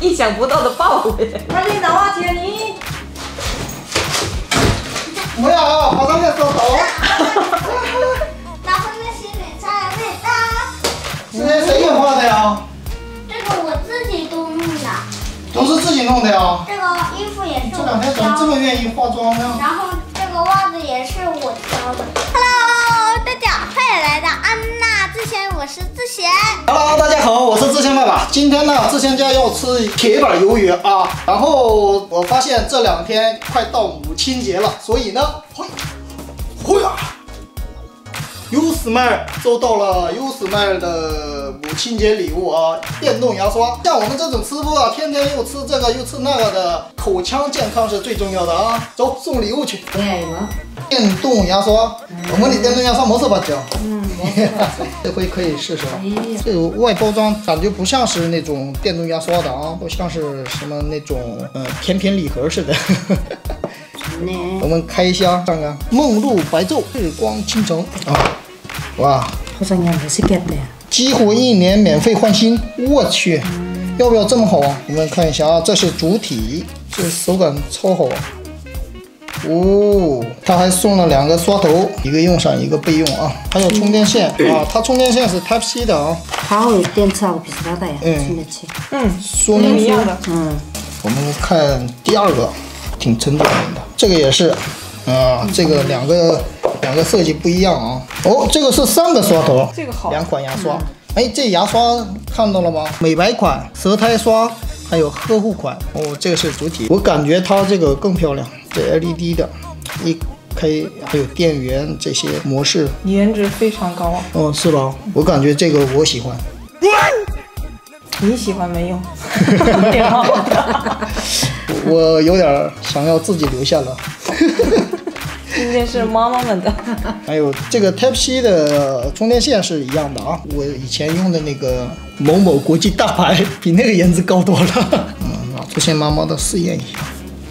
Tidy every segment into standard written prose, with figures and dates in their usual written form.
意想不到的爆哎！ 빨리 나와 지연이. 뭐야 화장실 썼어? 나 화장실에 잘했다. 是谁给画的呀？ 这个我自己都弄的， 都是自己弄的呀。 这个衣服也是这我两天怎么这挑的， 么愿意化妆呢？ 然后这个袜子也是我挑的。Hello， 大家欢迎来到安娜之前，我是志贤。 Hello， 大家好，我是志谦爸爸。今天呢，志谦家要吃铁板鱿鱼啊。然后我发现这两天快到母亲节了，所以呢，呀，优思麦收到了优思麦的母亲节礼物啊，电动牙刷。像我们这种吃播啊，天天又吃这个又吃那个的，口腔健康是最重要的啊。走，送礼物去。 뭐야 이거? 电动牙刷，我们的电动牙刷没事吧，姐？这回可以试试了。这个外包装感觉不像是那种电动牙刷的啊，不像是什么那种甜品礼盒似的。 좋네. 我们开箱看看，梦露白昼，日光倾城啊！哇， 포장이 멋있겠다. 激活1年免费换新，我去，要不要这么好啊？我们看一下啊，这是主体，这手感超好啊。 哦，他还送了2个刷头，一个用上，一个备用啊。还有充电线啊，它充电线是 Type C 的啊。 과거 덴츠하고 비슷하다 야. 충전치. 说明书。我们看第二个，挺沉重的。这个也是，啊，这个两个设计不一样啊。哦，这个是3个刷头， 这个好。 2款牙刷。哎，这牙刷看到了吗？美白款、舌苔刷，还有呵护款。哦，这个是主体，我感觉它这个更漂亮。 这 LED 的，一开还有电源这些模式， 颜值非常高啊！ 哦，是吧？我感觉这个我喜欢。 你喜欢没用，挺好的。 我有点想要自己留下了。 今天是妈妈们的。 还有这个 Type C 的充电线是一样的啊，我以前用的那个某某国际大牌比那个颜值高多了。拿出现妈妈的试验一下。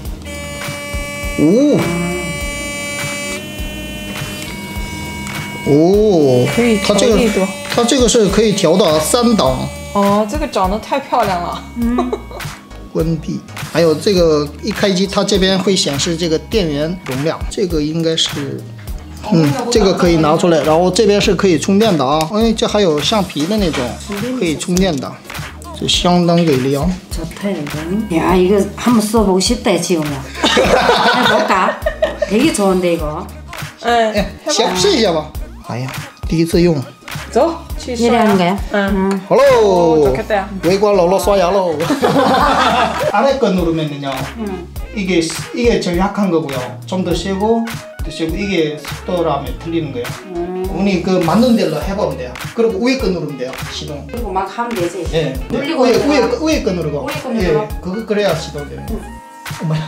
哦， 可以调力度。 它这个是可以调到3档。 哦，这个长得太漂亮了。 关闭。还有这个一开机，它这边会显示这个电源容量，这个应该是，这个可以拿出来，然后这边是可以充电的啊。哎，这还有橡皮的那种，可以充电的，这相当给力啊。 좋다 이거. 야 이거 한번 써보고 싶다 지금은. 해볼까? 되게 좋은데 이거. 哎，先试一下吧。哎呀，第一次用。 走，去刷 이래하는 牙。 거야? 好喽， 좋겠다. 외관 러러刷牙喽。 아래 거 누르면요. 이게 제일 약한 거고요. 좀 더 세고 이게 속도라면 틀리는 거예요. 어머니 그 맞는 대로 해보면 돼요. 그리고 위에 거 누르면 돼요. 시동. 그리고 막 하면 되지. 예. 눌리고 위에 거 누르고. 위에 거 누르고. 예. 그거 그래야 시동돼요. 어머야.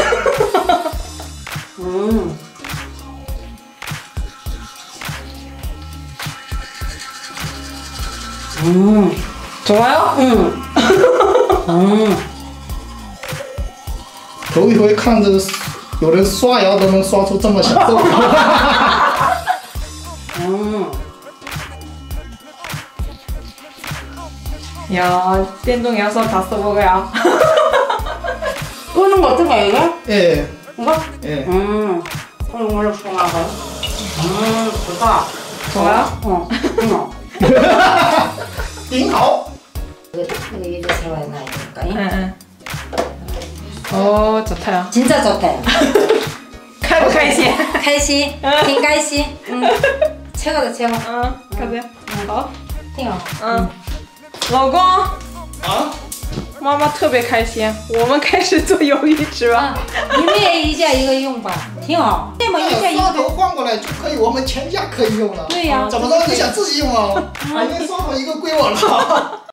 좋아요? 응. 头一回看着有人刷牙都能刷出这么享受。 야, 电动牙刷다 써보고요. 끄는 거 어떤 거야 이게? 예. 이거? 예. 그럼 이걸로 통하고. 좋다. 좋아요? 응. 顶好。 이거 이제 들어가야 되니까. 응. 오, 좋다요. 진짜 좋다. 开不开心？ 开心，挺开心。최고다 최고. 开心。好。 挺好。 老公。 啊。 妈妈特别开心，我们开始做鱿鱼吃吧。 你们也一家一个用吧，挺好。这么一家一刷头个。 换过来就可以，我们全家可以用了。 对呀。 怎么着？你想自己用啊？啊，因为刷头一个归我了。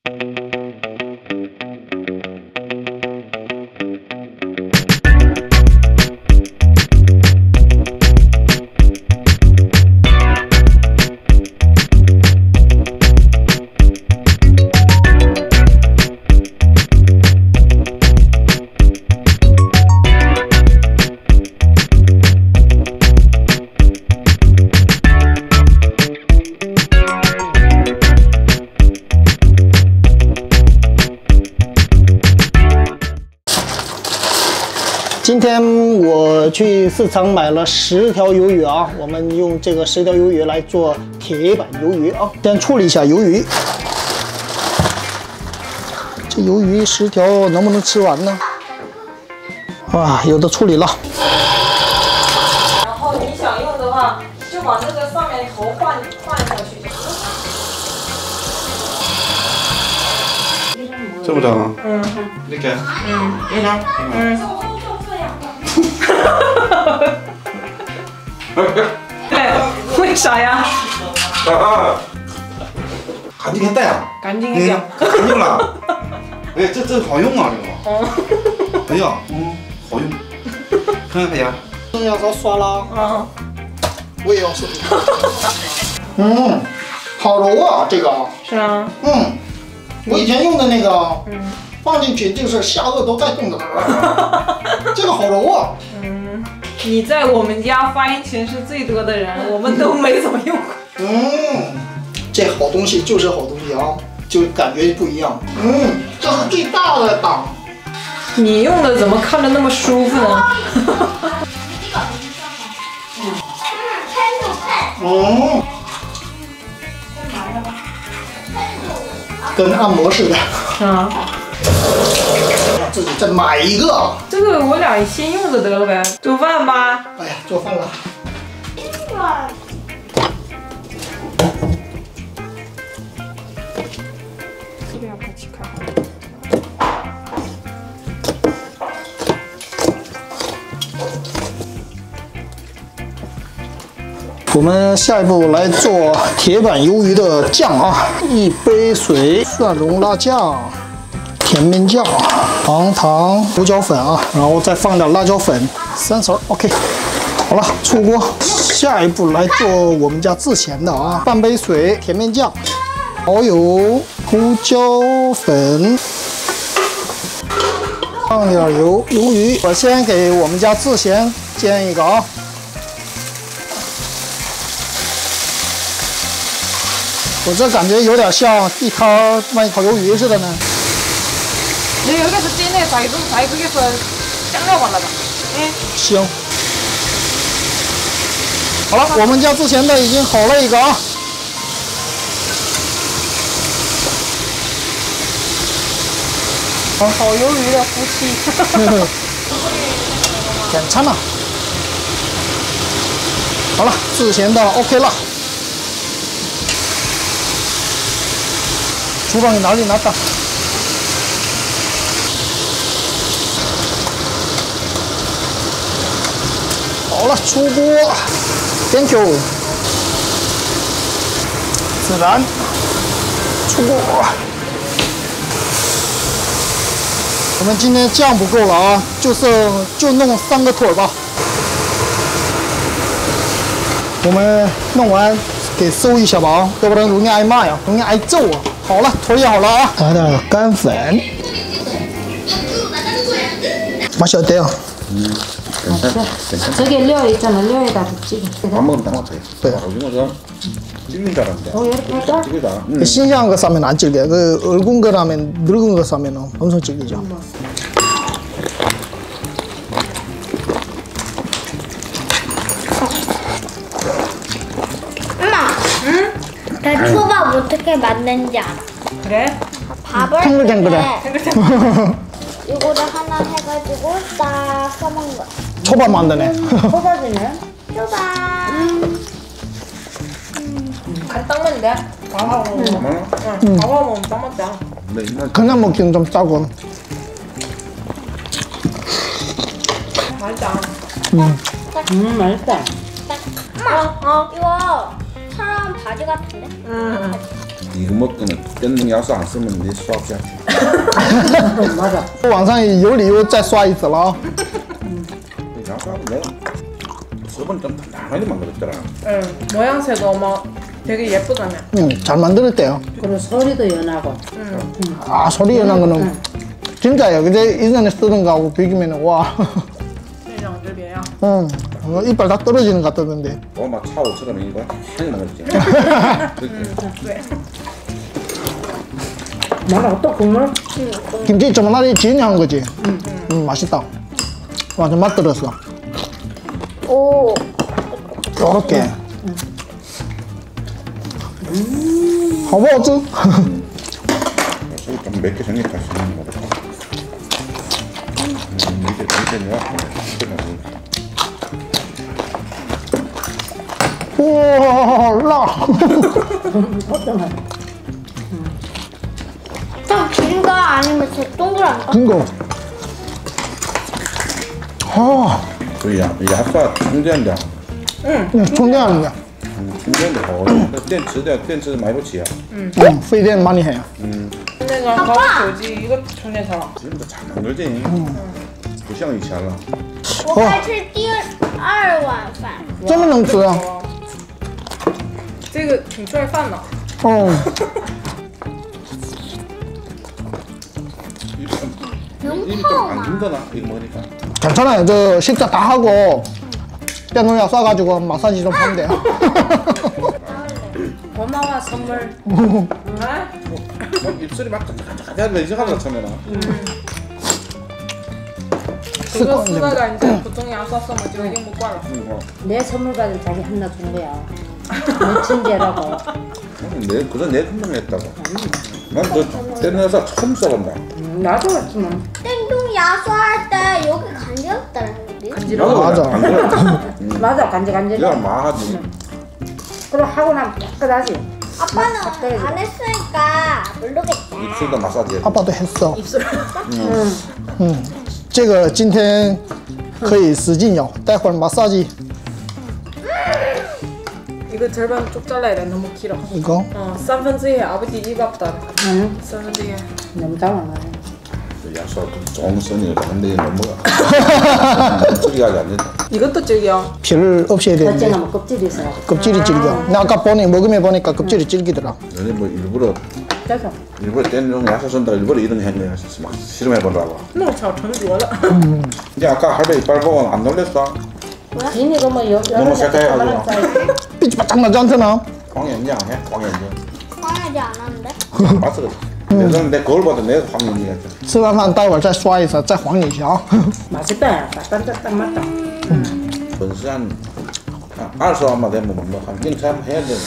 去市场买了10条鱿鱼啊，我们用这个10条鱿鱼来做铁板鱿鱼啊。先处理一下鱿鱼，这鱿鱼10条能不能吃完呢？哇，有的处理了。 然后你想用的话，就把那个上面头换下去。 这么长啊？ 嗯， 이렇게. 你呢？对，为啥呀？ 간직했다 야. 赶紧点。 간직라. 왜这好用啊这个。哎呀，好用。看看呀。 剩下再刷啦。 嗯。 我也要试试。好柔啊，这个。 是啊。 我以前用的那个，放进去就是下颚都在动的。这个好柔啊。 你在我们家发言权是最多的人，我们都没怎么用过。 这好东西就是好东西啊，就感觉不一样。这是最大的档。 你用的怎么看着那么舒服呢？跟按摩似的。 啊。 自己再买一个。 这个我俩先用着得了呗。做饭吧。 哎呀，做饭了。 这个要把气开好。 我们下一步来做铁板鱿鱼的酱啊，1杯水，蒜蓉辣酱、甜面酱、黄糖、胡椒粉啊，然后再放点辣椒粉，3勺 ，OK。好了，出锅。下一步来做我们家自咸的啊，半杯水，甜面酱、蚝油、胡椒粉，放点油，鱿鱼。我先给我们家自咸煎一个啊。我这感觉有点像地摊卖烤鱿鱼似的呢。 你여기서煎的在这个是酱料完了吧？ 行。好了，我们家之前的已经好了一个啊。 好鱿鱼的夫妻。 简餐了。好了，之前的 OK 了。厨房你哪里拿的？好了，出锅 ，Thank you。孜然，出锅。我们今天酱不够了啊，就弄3个腿吧。我们弄完给收一下吧啊，要不然容易挨骂呀，容易挨揍啊。好了，腿也好了啊，来点干粉。맛이 어때요? 저게 려 있잖아. 려에다 붓지. 밥 먹으면 다 맞아요. 네. 오징어가 찔린 줄 알았는데. 이렇게 할까? 찔리다. 신기한 거 싸면 안 질겨. 그 굵은 거라면 늙은 거 싸면 엄청 질기죠. 엄마. 응? 나 초밥 어떻게 만드는지 알아. 그래? 밥을 탱글탱글해. 이거를 하나 해가지고 딱 써먹는 거야. 초밥 만드네. 초밥이네. 초밥. 간 딱 맞는데? 밥하고 먹으면. 응, 밥하고 먹으면 딱 맞다. 근데 옛날 그냥 먹기는 좀 짜고. 맛있다. 맛있다. 엄마, 이거 사람 바지 같은데? 이거 먹고는 뼈는 야수 안 쓰면 내 수학이야. 맞아. 网上有理由再刷一次了啊。 야수하고 내가 저번에 좀 단단하게 만들었더라. 응, 모양새도 막 되게 예쁘다며. 잘 만들었대요. 그리고 소리도 연하고. 아, 소리 연한 거는 진짜예요. 근데 이전에 쓰던 거하고 비교면 와. 这两只别样。 이빨 다 떨어지는 것 같던데. 막 차오처럼 이거 한이 먹었지. 네. 뭐라고 또 국물? 김치 조만하게 지은이 한 거지. 맛있다. 완전 맛 들었어. 오. 요렇게. 好不好吃？ 좀 맵게 생겼다 싶은 거 같아. 이게 내가 와, 辣！ 좀 긴가 아니면 제 동그란가? 긴 거. 아, 所以啊，牙刷充电的， 充电的， 充电的好，那电池买不起啊。 费电많이 해요. 那个搞手机一个充电槽。 지금도 잘 만들지. 不像以前了。 我该吃第2碗饭。 这么能吃啊？ 这个挺拽饭的。 哦， 입이 좀 안 힘드나 이거 먹으니까. 괜찮아요. 저 식사 다 하고电动牙쏴가지고 마사지 좀 하면 돼요. 고마워 선물. 뭐 입술이 막 가자가자 이상하다 처음에는. 그거 쓰다가 이제 보통 약 썼으면 저 이거 못 관라. 내 선물 받은 자기 하나 준 거야. 내 친제라고. 내 금방 했다고. 난너 때려서 처음 써본다. 나도 그렇지만. 땡동 야수 할 때 여기 간지럽더라는데. 맞아. 안 그래. 맞아 간질간질. 내가 마하지. 그럼 하고 나면 깨끗하지. 아빠는 안 했으니까 모르겠다. 입술도 마사지. 아빠도 했어. 입술. 这个今天可以使劲咬，待会儿마사지 이거 절반 쪽 잘라야 돼. 너무 길어. 이거. 1/3 아버지 입 아프다. 응. 1/3. 너무 작은 거야. 야수 좋은 선이가 근데 너무 입술이 아직 안 된다. 이것도 질겨. 피를 없애야 되는데 어쩌면 껍질이 있어. 껍질이 질겨. 나 아까 먹으면 보니까 껍질이 질기더라. 너네 뭐 일부러 그래서 떼는 야수 쓴다 일부러 이런 행동을 했어. 막 실험해 보려고. 弄巧成拙了。 이제 아까 할배 이빨 보고 안 놀랬어? 진이가 뭐 너무 색깔해가지고. 삐지 바짝 나지 않잖아. 광연장 해? 광연장. 화내지 않았는데? 봤어. 예전에 내 거울 봐도 내가 광연장이었지. 吃完饭待会儿再刷一次，再黄你一下。 맛있다. 딱 맞다. 벌써 한 20원만 되면 뭐한 경찰 해야 돼.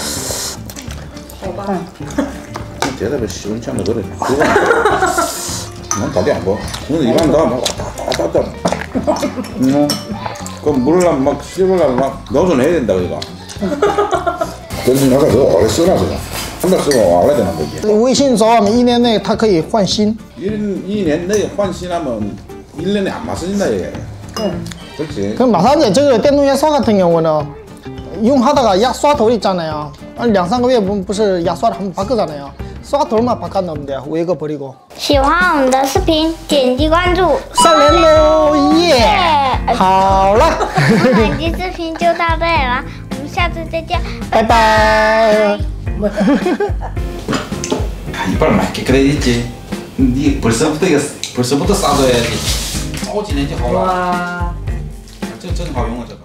대답이 시원치 않아 그래. 그거 난 답이 안 봐. 근데 이만 나막 왔다 갔다. 그 물을 막 씹으려면 막 노전해야 된다 이거. 그래서 내가 너 오래 쓰나 그거. 한 달 쓰고 와야 되는 거지. 微信说1年内它可以换新。 2년 내에 환신하면 1년에 안 마서진다 얘. 그렇지. 그 마사지 这个电动牙刷 같은 경우는 이용하다가 약刷头 있잖아요. 2~3个月不是牙刷的한번 바꾸잖아요. 刷头만 바꿔 넣으면 돼요. 외거 버리고. 喜欢我们的视频，点击关注。 3连喽耶！好了， 本期视频就到这里了，我们下次再见， 拜拜。 이빨 많이 깨끗해졌지. 니 벌써부터 싸줘야지. 싸우지 내지 하고. 와. 저 하고 용어 저.